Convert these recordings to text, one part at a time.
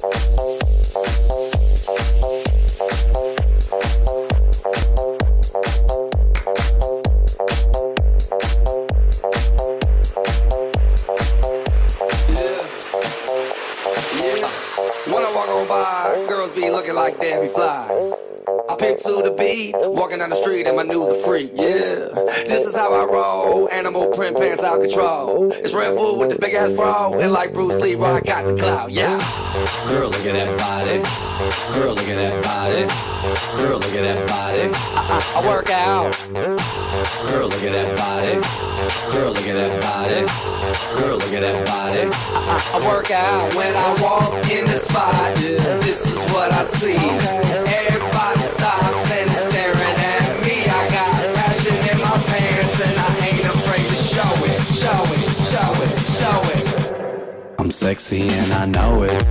When I walk on by, girls be looking like they be fly. I pick to the beat, walking down the street and my new the freak, yeah. This is how I roll, animal print pants out control. It's Red Bull with the big ass bra, and like Bruce Lee, I got the clout, yeah. Girl, look at that body. Girl, look at that body. Girl, look at that body. I work out. Girl, look at that body. Girl, look at that body. Girl, look at that body. I work out when I walk in the spot. This is what I see. Everybody stops and is staring at me. I got passion in my pants and I ain't afraid to show it. Show it, show it, show it. I'm sexy and I know it.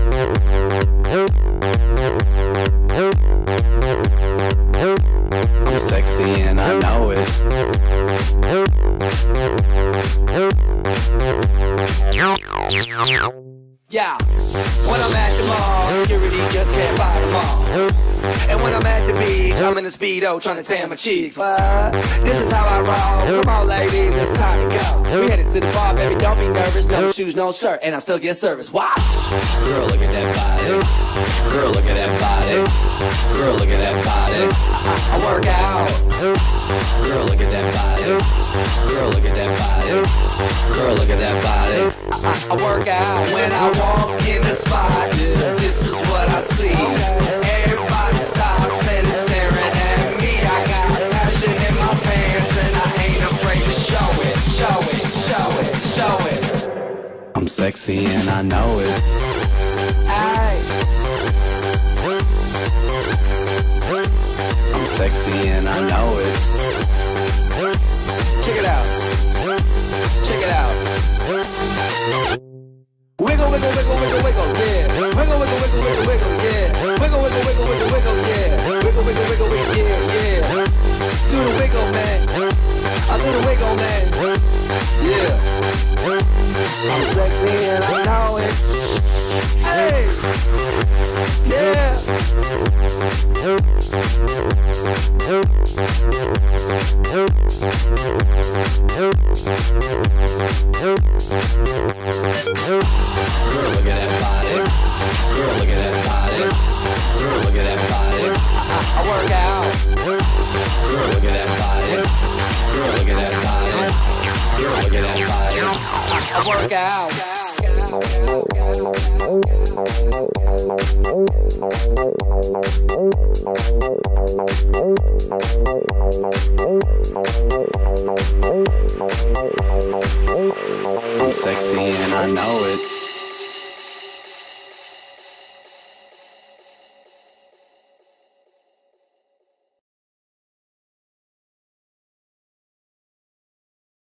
I'm sexy and I know it. Yeah, when I'm at the mall, security just can't fight them all. And when I'm at the beach, I'm in a Speedo trying to tan my cheeks. This is how I roll. Come on, ladies, it's time to go. We headed to the bar, baby, don't be nervous. No shoes, no shirt, and I still get service. Watch. Girl, look at that body. Girl, look at that body. Girl, look at that body. I work out. Girl, look at that body. Girl, look at that body. Girl, look at that body. I work out when I walk in the spot. This is what I see. Everybody stops and is staring at me. I got passion in my pants and I ain't afraid to show it. Show it, show it, show it. I'm sexy and I know it. Aye. I'm sexy and I know it. Check it out. Check it out. Wiggle, wiggle, wiggle, wiggle, wiggle, yeah. Wiggle, wiggle, wiggle, wiggle, wiggle, yeah. Wiggle, wiggle, wiggle, wiggle, wiggle, yeah. Wiggle, wiggle, wiggle, wiggle, yeah, yeah. Do the wiggle, man. I do the wiggle, man. Yeah. I'm sexy and I know it. Hey. Yeah. Girl, look at that body. Girl, look at that body. Girl, look at that body. I work out. Girl, look at that body. Girl, look at that body. Girl, look at that body. I work out. I'm sexy and I know it.